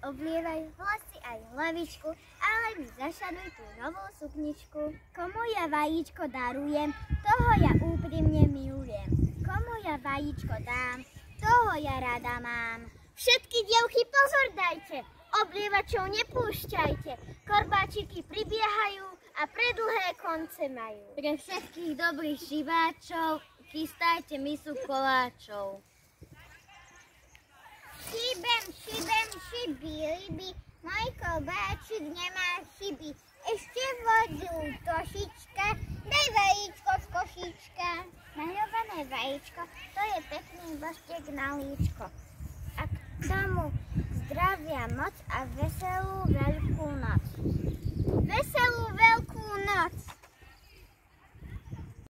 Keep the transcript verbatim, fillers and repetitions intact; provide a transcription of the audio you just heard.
oblievaj vlasy aj hlavičku, ale mi zašanuj tú novú sukničku. Komu ja vajíčko darujem, toho ja úprimne milujem. Komu ja vajíčko dám, toho ja rada mám. Všetky dievky pozor dajte, oblievačov nepúšťajte, korbáčiky pribiehajú a predlhé konce majú. Pre všetkých dobrých šibáčov chystajte misu koláčov. Šibem, šibem, šiby, ryby, môj koláčik nemá chyby. Ešte vodu trošička, daj vajíčko z košička. Maľované vajíčko, to je pekný boštek na líčko. A k tomu zdravia moc a veselú veľkú noc. Veselú veľkú noc!